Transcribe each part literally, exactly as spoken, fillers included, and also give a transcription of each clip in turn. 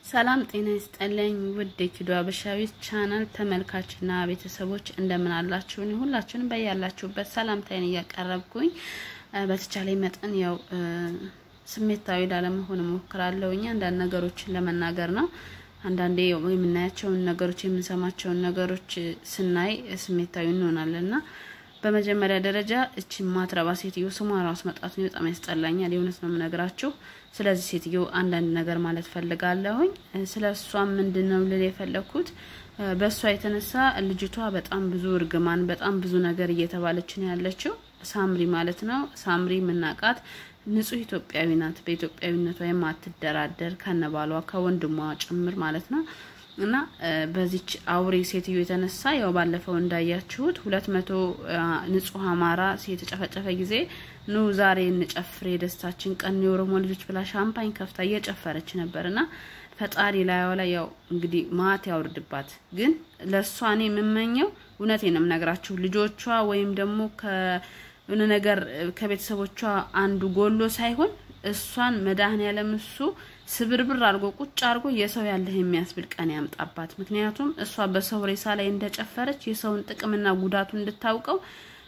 ሰላም ጤና ይስጥልኝ ውድ የኪዱ አበሻዊት ቻናል ተመልካችና ቤተሰቦች እንደምን አላችሁ? ሁላችሁንም በያላችሁበት ሰላምታዬን ያቀርብኩኝ በተቻለኝ መጠን ያው ስሜታዊ ላለመሆን ሞክራለሁኝ አንዳንድ ነገሮችን ለመናገር ነው። አንዳንዴ የምናያቸው ነገሮች የምንሰማቸው ነገሮች ስናይ ስሜታዊ እንሆናለንና በመጀመሪያ ደረጃ እቺ ማትረባ ሴትዮ ስሟ ራስ መጣት ነው በጣም ያስጠላኛል። የሆነስ ነው የምነግራችሁ። ስለዚህ ሴትዮ አንዳንድ ነገር ማለት ፈልጋለሁኝ። ስለሷ ምንድነው ልል የፈለኩት በሷ የተነሳ ልጅቷ በጣም ብዙ እርግማን በጣም ብዙ ነገር እየተባለች ነው ያለችው። ሳምሪ ማለት ነው። ሳምሪ ምናቃት ንጹህ ኢትዮጵያዊ ናት። በኢትዮጵያዊነቷ የማትደራደር ከነባሏ ከወንድሟ ጭምር ማለት ነው። እና በዚች አውሬ ሴትዮ የተነሳ ያው ባለፈው እንዳያችሁት ሁለት መቶ ንጹህ አማራ ሲተጨፈጨፈ ጊዜ ኑ ዛሬ እንጨፍር የደስታችን ቀን የኦሮሞ ልጆች ብላ ሻምፓኝ ከፍታ እየጨፈረች ነበርና ፈጣሪ ላይዋ ላይ ያው እንግዲህ ማት ያወርድባት። ግን ለሷ እኔ የምመኘው እውነቴንም ነግራችሁ ልጆቿ ወይም ደግሞ ከእነ ነገር ከቤተሰቦቿ አንዱ ጎሎ ሳይሆን እሷን መዳህን ያለምሱ ስብርብር አርጎ ቁጭ አርጎ የሰው ያለህ የሚያስብል ቀን ያምጣባት። ምክንያቱም እሷ በሰው ሬሳ ላይ እንደጨፈረች የሰውን ጥቅምና ጉዳቱ እንድታውቀው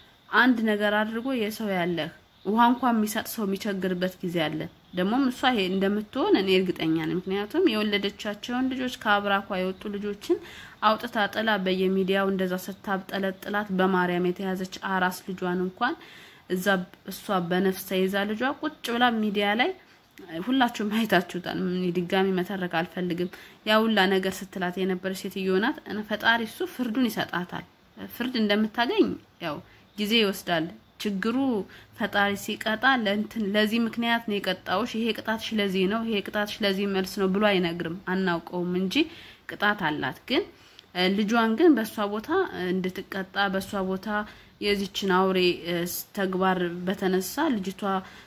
አንድ ነገር አድርጎ የሰው ያለህ ውሃ እንኳን የሚሰጥ ሰው የሚቸግርበት ጊዜ አለ። ደሞም እሷ ይሄ እንደምትሆን እኔ እርግጠኛ ነኝ። ምክንያቱም የወለደቻቸውን ልጆች ከአብራኳ የወጡ ልጆችን አውጥታ ጥላ በየሚዲያው እንደዛ ሰታብጠለጥላት በማርያም የተያዘች አራስ ልጇን እንኳን እዛ እሷ በነፍስ ተይዛ ልጇ ቁጭ ብላ ሚዲያ ላይ ሁላችሁም አይታችሁታል። ምን ድጋሚ መተረክ አልፈልግም። ያውላ ነገር ስትላት የነበረች ሴትዮ ናት። እነ ፈጣሪ እሱ ፍርዱን ይሰጣታል። ፍርድ እንደምታገኝ ያው ጊዜ ይወስዳል። ችግሩ ፈጣሪ ሲቀጣ ለእንትን ለዚህ ምክንያት ነው የቀጣውሽ ይሄ ቅጣትሽ ለዚህ ነው ይሄ ቅጣትሽ ለዚህ መልስ ነው ብሎ አይነግርም። አናውቀውም እንጂ ቅጣት አላት። ግን ልጇን ግን በሷ ቦታ እንድትቀጣ በሷ ቦታ የዚችን አውሬ ተግባር በተነሳ ልጅቷ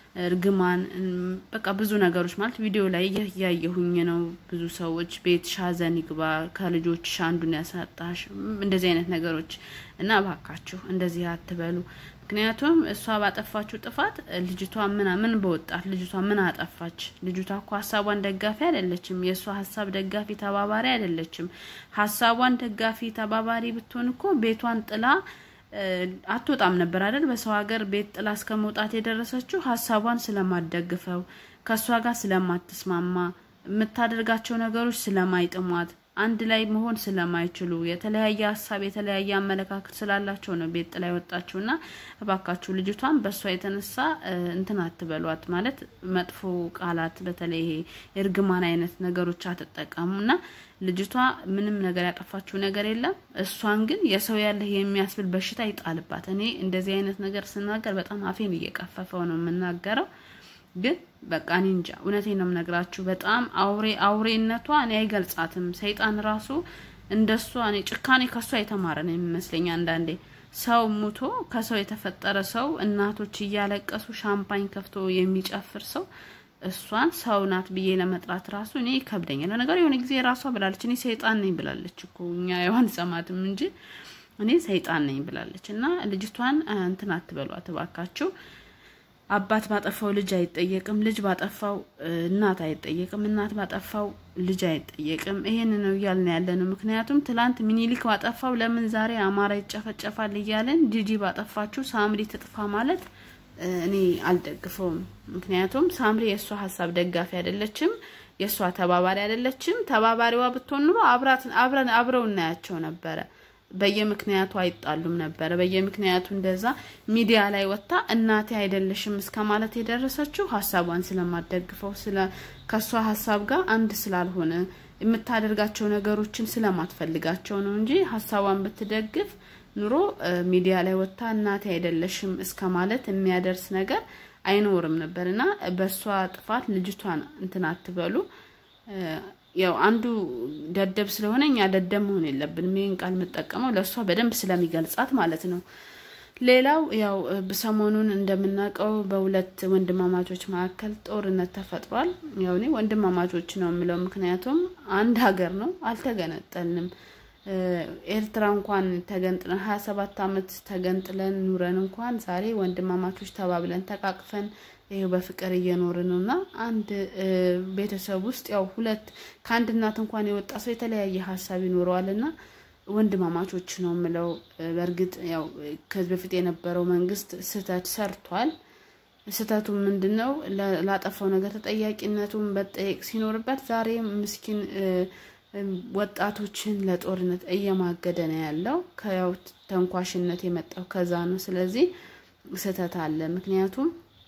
እርግማን በቃ ብዙ ነገሮች ማለት ቪዲዮ ላይ ያያየሁኝ ነው። ብዙ ሰዎች ቤት ሻዘን ይግባ ከልጆች ሻንዱን ያሳጣሽ እንደዚህ አይነት ነገሮች እና ባካችሁ እንደዚህ አትበሉ። ምክንያቱም እሷ ባጠፋችሁ ጥፋት ልጅቷ ምን ምን በወጣት ልጅቷ ምን አጠፋች? ልጅቷ እኮ ሐሳቧን ደጋፊ አይደለችም። የሷ ሐሳብ ደጋፊ ተባባሪ አይደለችም። ሐሳቧን ደጋፊ ተባባሪ ብትሆን እኮ ቤቷን ጥላ አትወጣም ነበር አይደል? በሰው ሀገር ቤት ጥላ እስከመውጣት የደረሰችው ሐሳቧን ስለማደግፈው ከሷ ጋር ስለማትስማማ የምታደርጋቸው ነገሮች ስለማይጥሟት አንድ ላይ መሆን ስለማይችሉ የተለያየ ሐሳብ የተለያየ አመለካከት ስላላቸው ነው ቤት ጥላ ወጣችውና እባካችሁ ልጅቷን በሷ የተነሳ እንትን አትበሏት። ማለት መጥፎ ቃላት በተለይ እርግማን አይነት ነገሮች አትጠቀሙና ልጅቷ ምንም ነገር ያጠፋችው ነገር የለም። እሷን ግን የሰው ያለህ የሚያስብል በሽታ ይጣልባት። እኔ እንደዚህ አይነት ነገር ስናገር በጣም አፌን እየቀፈፈው ነው የምናገረው። ግን በቃ እኔ እንጃ እውነቴን ነው የምነግራችሁ። በጣም አውሬ አውሬነቷ እኔ አይገልጻትም። ሰይጣን ራሱ እንደሷ እኔ ጭካኔ ከሷ የተማረ ነው የሚመስለኝ። አንዳንዴ ሰው ሙቶ ከሰው የተፈጠረ ሰው እናቶች እያለቀሱ ሻምፓኝ ከፍቶ የሚጨፍር ሰው እሷን ሰው ናት ብዬ ለመጥራት ራሱ እኔ ከብደኛል። ነገር የሆነ ጊዜ ራሷ ብላለች እኔ ሰይጣን ነኝ ብላለች እኮ እኛ ያውን ሰማትም እንጂ እኔ ሰይጣን ነኝ ብላለች። እና ልጅቷን እንትን አትበሏት እባካችሁ። አባት ባጠፋው ልጅ አይጠየቅም። ልጅ ባጠፋው እናት አይጠየቅም። እናት ባጠፋው ልጅ አይጠየቅም። ይሄን ነው ያልን ያለነው። ምክንያቱም ትላንት ሚኒሊክ ባጠፋው ለምን ዛሬ አማራ ይጨፈጨፋል ይያለን ጂጂ ባጠፋችሁ ሳምሪ ትጥፋ ማለት እኔ አልደግፈውም። ምክንያቱም ሳምሪ የሷ ሐሳብ ደጋፊ አይደለችም። የሷ ተባባሪ አይደለችም። ተባባሪዋ ብትሆን ነው አብራት አብረን አብረው እናያቸው ነበር። በየምክንያቱ አይጣሉም ነበር። በየምክንያቱ እንደዛ ሚዲያ ላይ ወጣ እናቴ አይደለሽም እስከማለት የደረሰችው ሐሳቧን ስለማደግፈው ስለ ከሷ ሐሳብ ጋር አንድ ስላልሆነ የምታደርጋቸው ነገሮችን ስለማትፈልጋቸው ነው እንጂ ሐሳቧን ብትደግፍ ኑሮ ሚዲያ ላይ ወጣ እናቴ አይደለሽም እስከማለት የሚያደርስ ነገር አይኖርም ነበርና በሷ ጥፋት ልጅቷን እንትን አትበሉ። ያው አንዱ ደደብ ስለሆነኛ ደደብ መሆን የለብንም። ምን ቃል መጠቀመው ለሷ በደንብ ስለሚገልጻት ማለት ነው። ሌላው ያው በሰሞኑን እንደምናቀው በሁለት ወንድማማቾች መካከል ጦርነት ተፈጥሯል። ያው እኔ ወንድማማቾች ነው የምለው ምክንያቱም አንድ ሀገር ነው አልተገነጠልንም። ኤርትራ እንኳን ተገንጥለን ሀያ ሰባት አመት ተገንጥለን ኑረን እንኳን ዛሬ ወንድማማቾች ተባብለን ተቃቅፈን ይሄው በፍቅር እየኖርንና አንድ ቤተሰብ ውስጥ ያው ሁለት ከአንድ እናት እንኳን የወጣ ሰው የተለያየ ሐሳብ ይኖረዋልና ወንድማማቾች ነው ምለው በርግጥ ያው ከዚህ በፊት የነበረው መንግስት ስህተት ሰርቷል ስህተቱ ምንድነው ላጠፋው ነገር ተጠያቂነቱን በጠይቅ ሲኖርበት ዛሬ ምስኪን ወጣቶችን ለጦርነት እየማገደ ነው ያለው ከያው ተንኳሽነት የመጣው ከዛ ነው ስለዚህ ስህተት አለ ምክንያቱም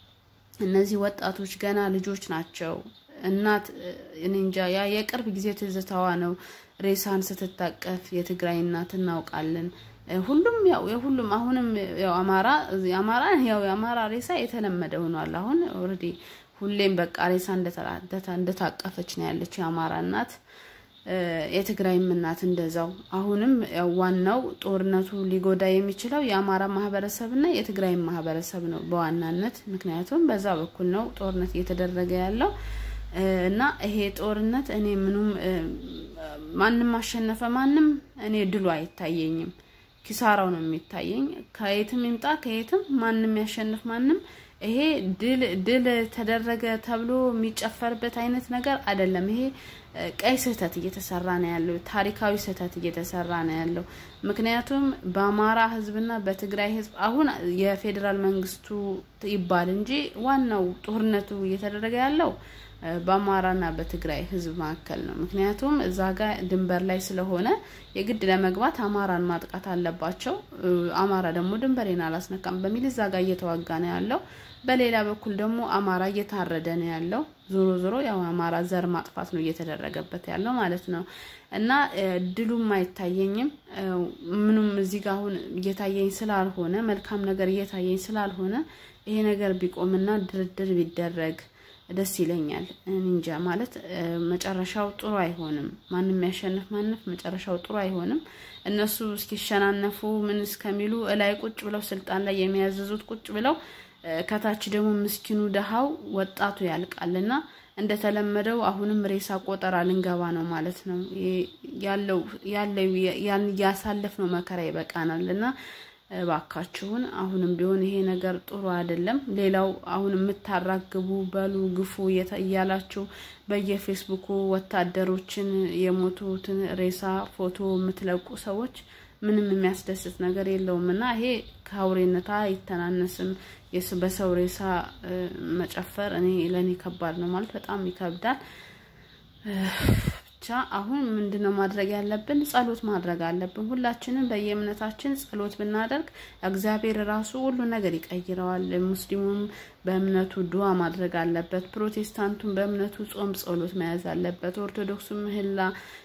እነዚህ ወጣቶች ገና ልጆች ናቸው እናት እንንጃ ያ የቅርብ ጊዜ ትዝታዋ ነው ሬሳን ስትታቀፍ የትግራይ እናት እናውቃለን ሁሉም ያው የሁሉም አሁንም ያው አማራ አማራ ያው አማራ ሬሳ የተለመደ ሆኗል አሁን ኦሬዲ ሁሌም በቃ ሬሳ እንደተራደተ እንደታቀፈች ነው ያለች የአማራ እናት የትግራይ እናት እንደዛው አሁንም ያው ዋናው ጦርነቱ ሊጎዳ የሚችለው የአማራ ማህበረሰብና የትግራይ ማህበረሰብ ነው በዋናነት ምክንያቱም በዛ በኩል ነው ጦርነት እየተደረገ ያለው እና ይሄ ጦርነት እኔ ምንም ማንንም ማሸነፈ ማንንም እኔ ድሉ አይታየኝም ኪሳራው ነው የሚታየኝ ከየትም ይምጣ ከየትም ማንንም ያሸንፍ ማንንም ይሄ ድል ድል ተደረገ ተብሎ የሚጨፈርበት አይነት ነገር አይደለም ይሄ ቀይ ስህተት እየተሰራ ነው ያለው ታሪካዊ ስህተት እየተሰራ ነው ያለው ምክንያቱም በአማራ ህዝብና በትግራይ ህዝብ አሁን የፌደራል መንግስቱ ይባል እንጂ ዋናው ጦርነቱ እየተደረገ ያለው በአማራና በትግራይ ህዝብ መካከል ነው ምክንያቱም እዛ ጋር ድንበር ላይ ስለሆነ የግድ ለመግባት አማራን ማጥቃት አለባቸው አማራ ደግሞ ድንበሬን አላስነካም በሚል እዛ ጋር እየተዋጋ ነው ያለው በሌላ በኩል ደግሞ አማራ እየታረደ ነው ያለው ዞሮ ዞሮ ያው አማራ ዘር ማጥፋት ነው እየተደረገበት ያለው ማለት ነው እና ድሉም አይታየኝም ምንም እዚህ ጋር አሁን እየታየኝ ስላልሆነ መልካም ነገር እየታየኝ ስላልሆነ ይሄ ነገር ቢቆምና ድርድር ቢደረግ ደስ ይለኛል እንጃ ማለት መጨረሻው ጥሩ አይሆንም ማንንም ያሸንፍ ማንንም መጨረሻው ጥሩ አይሆንም እነሱ እስኪሸናነፉ ምን እስከሚሉ ላይ ቁጭ ብለው ስልጣን ላይ የሚያዘዙት ቁጭ ብለው ከታች ደግሞ ምስኪኑ ደሃው ወጣቱ ያልቃልና እንደተለመደው አሁንም ሬሳ ቆጠራ ልንገባ ነው ማለት ነው ያለው ያለው ያን ያሳለፍነው መከራ ይበቃናልና ባካችሁን አሁንም ቢሆን ይሄ ነገር ጥሩ አይደለም ሌላው አሁን የምታራግቡ በሉ ግፉ ያላችሁ በየፌስቡኩ ወታደሮችን የሞቱትን ሬሳ ፎቶ የምትለቁ ሰዎች ምንም የሚያስደስት ነገር የለውምና ይሄ ካውሬነታ ይተናነስም የሰበሰው ሬሳ መጨፈር እኔ ለኔ ከባድ ነው ማለት በጣም ይከብዳል ብቻ አሁን ምንድነው ማድረግ ያለብን ጸሎት ማድረግ አለብን ሁላችንም በየእምነታችን ጸሎት ብናደርግ እግዚአብሔር ራሱ ሁሉ ነገር ይቀይረዋል ሙስሊሙም በእምነቱ ዱዓ ማድረግ አለበት ፕሮቴስታንቱም በእምነቱ ጾም ጸሎት መያዝ አለበት ኦርቶዶክሱም ምህላ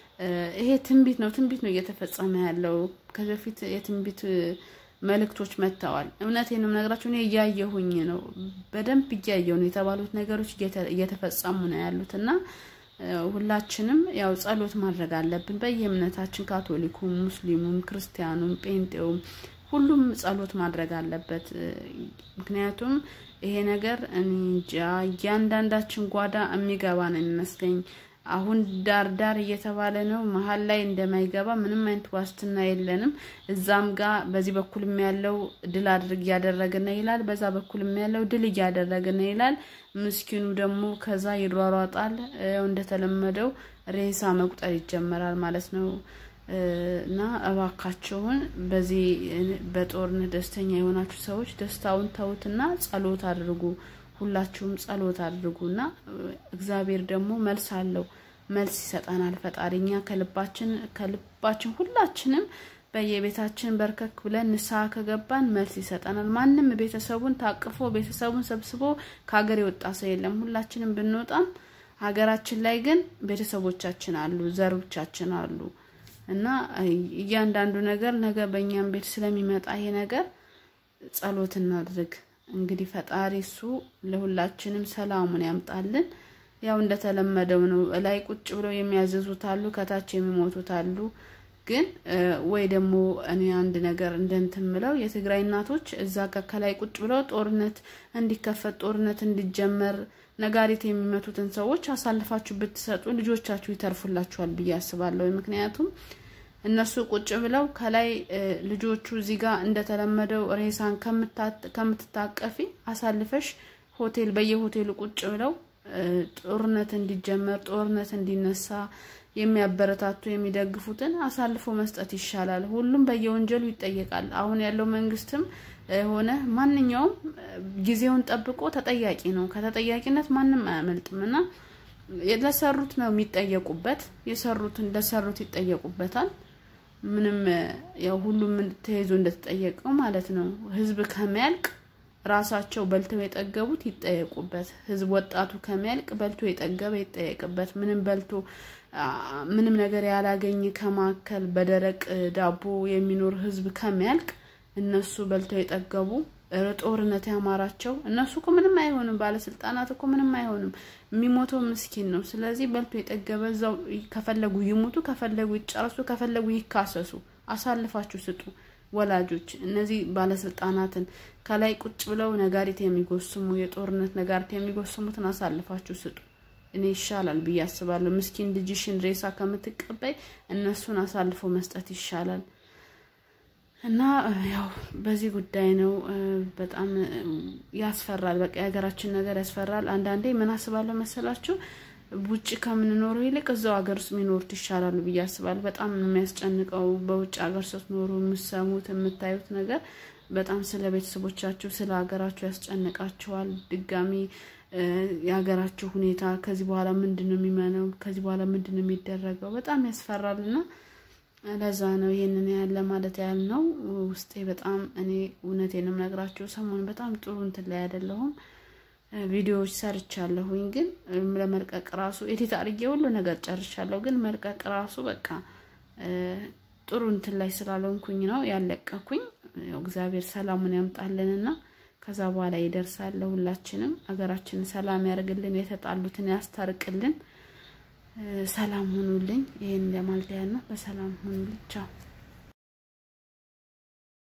ይሄ ትንቢት ነው ትንቢት ነው እየተፈጸመ ያለው ከበፊት የትንቢት መልእክቶች መጣዋል እምነቴንም ነግራችሁ ነው ያያየሁኝ ነው በደንብ ይያየው ነው የተባሉት ነገሮች እየተፈጸሙ ነው ያሉትና ሁላችንም ያው ጸሎት ማድረግ አለብን በየእምነታችን ካቶሊኩም ሙስሊሙም ክርስቲያኑም ጴንጤውም ሁሉም ጸሎት ማድረግ አለበት ምክንያቱም ይሄ ነገር እንጃ ያንዳንዳችን ጓዳ የሚገባ ነው የሚመስለኝ አሁን ዳር ዳር እየተባለ ነው መሃል ላይ እንደማይገባ ምንም አይነት ዋስትና የለንም እዛም ጋር በዚህ በኩልም ያለው ድል አድርግ ያደረገና ይላል በዛ በኩልም ያለው ድል ያደረገና ይላል ምስኪኑ ደግሞ ከዛ ይሯሯጣል እንደተለመደው ሬሳ መቁጠር ይጀምራል ማለት ነው እና አባካችሁን በዚህ በጦርነት ደስተኛ የሆናችሁ ሰዎች ደስታውን ተውትና ጸሎት አድርጉ ሁላችሁም ጸሎት አድርጉና እግዚአብሔር ደግሞ መልስ አለው መልስ ይሰጣናል ፈጣሪኛ ከልባችን ከልባችን ሁላችንም በየቤታችን በርከክ ብለን ንስሐ ከገባን መልስ ይሰጣናል ማንንም ቤተሰቡን ታቅፎ ቤተሰቡን ሰብስቦ ከሀገር የወጣ ሰው የለም ሁላችንም ብንወጣም ሀገራችን ላይ ግን ቤተሰቦቻችን አሉ ዘሮቻችን አሉ እና እያንዳንዱ ነገር ነገ በእኛም ቤት ስለሚመጣ ይሄ ነገር ጸሎት እናድርግ እንግዲህ ፈጣሪ እሱ ለሁላችንም ሰላሙን ያምጣልን ያው እንደተለመደው ነው ላይ ቁጭ ብለው የሚያዘዙት አሉ ከታች የሚሞቱት አሉ ግን ወይ ደግሞ እኔ አንድ ነገር እንደንተምለው የትግራይ እናቶች እዛ ከከላይ ቁጭ ብለው ጦርነት እንዲከፈት ጦርነት እንዲጀመር ነጋሪት የሚመቱትን ሰዎች አሳልፋችሁ ብትሰጡ ልጆቻችሁ ይተርፉላችኋል ብዬ አስባለሁ ምክንያቱም እነሱ ቁጭ ብለው ከላይ ልጆቹ እዚህ ጋር እንደተለመደው ሬሳን ከምትታቀፊ አሳልፈሽ ሆቴል በየሆቴሉ ቁጭ ብለው ጦርነት እንዲጀመር ጦርነት እንዲነሳ የሚያበረታቱ የሚደግፉትን አሳልፎ መስጠት ይሻላል ሁሉም በየወንጀሉ ይጠየቃል አሁን ያለው መንግስትም ሆነ ማንኛውም ጊዜውን ጠብቆ ተጠያቂ ነው ከተጠያቂነት ማንንም አያመልጥምና የለሰሩት ነው የሚጠየቁበት የሰሩት እንደሰሩት ይጠየቁበታል ምንም ያው ሁሉም ተይዞ እንደተጠየቀው ማለት ነው ህዝብ ከመያልቅ ራሳቸው በልተው የጠገቡት ይጠየቁበት ህዝብ ወጣቱ ከመያልቅ በልቶ የጠገበ ይጠየቅበት ምንም በልቶ ምንም ነገር ያላገኘ ከማከል በደረቅ ዳቦ የሚኖር ህዝብ ከመያልቅ እነሱ በልተው የጠገቡ ጦርነት ያማራቸው እነሱ እኮ ምንም አይሆንም ባለስልጣናት እኮ ምንም አይሆንም የሚሞተው ምስኪን ነው ስለዚህ በልቶ የጠገበ ዛው ከፈለጉ ይሞቱ ከፈለጉ ይጨርሱ ከፈለጉ ይካሰሱ አሳልፋችሁ ስጡ ወላጆች እነዚህ ባለስልጣናትን ከላይ ቁጭ ብለው ነጋሪት የሚጎስሙ የጦርነት ነጋሪት የሚጎስሙትን አሳልፋችሁ ስጡ እኔ ይሻላል በያስባለሁ ምስኪን ልጅሽን ሬሳ ከምትቀበይ እነሱን አሳልፎ መስጠት ይሻላል እና ያው በዚህ ጉዳይ ነው በጣም ያስፈራል በቃ ያገራችን ነገር ያስፈራል አንዳንዴ ምን አስባለሁ መሰላችሁ ውጭ ከምንኖረው ይልቅ እዛው ሀገር ውስጥ ሚኖርት ይሻላል በያስባለሁ በጣም የሚያስጨንቀው በውጭ ሀገር ስትኖሩ የምትሰሙት የምታዩት ነገር በጣም ስለ ቤተሰቦቻችሁ ስለ ሀገራችሁ ያስጨንቃችኋል ድጋሚ ያገራችሁ ሁኔታ ከዚህ በኋላ ምንድነው የሚመነው ከዚህ በኋላ ምንድነው የሚደረገው በጣም ያስፈራልና ለዛ ነው ይሄንን ያለ ማለት ያል ነው ውስጤ በጣም እኔ እውነቴንም ነግራችሁ ሰሞን በጣም ጥሩ እንትን ላይ አይደለሁም ቪዲዮዎች ሰርቻለሁኝ ግን ለመልቀቅ ራሱ ኤዲት አድርጌ ሁሉ ነገር ጨርሻለሁ ግን መልቀቅ ራሱ በቃ ጥሩ እንትን ላይ ስላልሆንኩኝ ነው ያለቀኩኝ ያው እግዚአብሔር ሰላሙን ያምጣልንና ከዛ በኋላ ይደርሳል ለሁላችንም አገራችንን ሰላም ያርግልን የተጣሉትን ያስታርቅልን ሰላም ሁኑልኝ ይሄን ለማለት ያለው በሰላም ሁኑልኝ ቻው